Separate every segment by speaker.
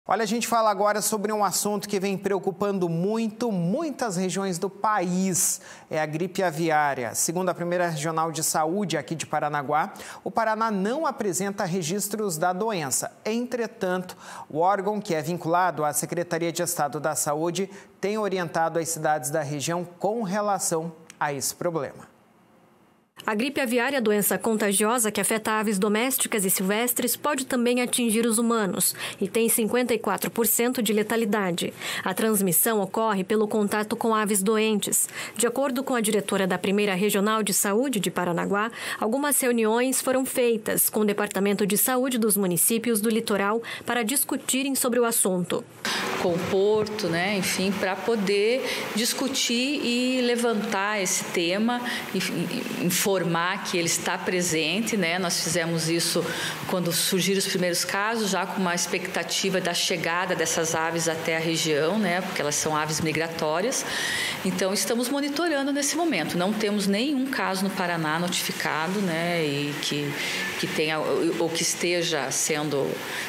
Speaker 1: Olha, a gente fala agora sobre um assunto que vem preocupando muitas regiões do país. É a gripe aviária. Segundo a primeira regional de saúde aqui de Paranaguá, o Paraná não apresenta registros da doença. Entretanto, o órgão que é vinculado à Secretaria de Estado da Saúde tem orientado as cidades da região com relação a esse problema.
Speaker 2: A gripe aviária, a doença contagiosa que afeta aves domésticas e silvestres, pode também atingir os humanos e tem 54% de letalidade. A transmissão ocorre pelo contato com aves doentes. De acordo com a diretora da primeira regional de saúde de Paranaguá, algumas reuniões foram feitas com o Departamento de Saúde dos municípios do litoral para discutirem sobre o assunto.
Speaker 3: Com o Porto, enfim, para poder discutir e levantar esse tema, informar que ele está presente, Nós fizemos isso quando surgiram os primeiros casos, já com uma expectativa da chegada dessas aves até a região, Porque elas são aves migratórias. Então, estamos monitorando nesse momento. Não temos nenhum caso no Paraná notificado, E que tenha ou que esteja sendo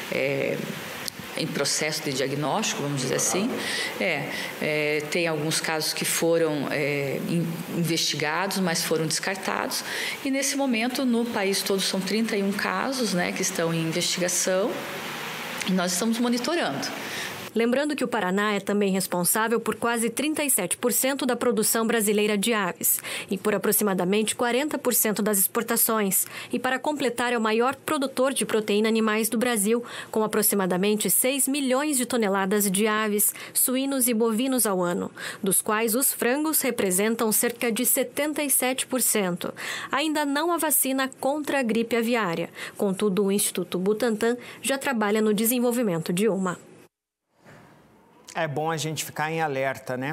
Speaker 3: em processo de diagnóstico, vamos dizer assim. Tem alguns casos que foram investigados, mas foram descartados. E, nesse momento, no país todo, são 31 casos, que estão em investigação e nós estamos monitorando.
Speaker 2: Lembrando que o Paraná é também responsável por quase 37% da produção brasileira de aves e por aproximadamente 40% das exportações. E, para completar, é o maior produtor de proteína animais do Brasil, com aproximadamente 6 milhões de toneladas de aves, suínos e bovinos ao ano, dos quais os frangos representam cerca de 77%. Ainda não há vacina contra a gripe aviária. Contudo, o Instituto Butantan já trabalha no desenvolvimento de uma.
Speaker 1: É bom a gente ficar em alerta,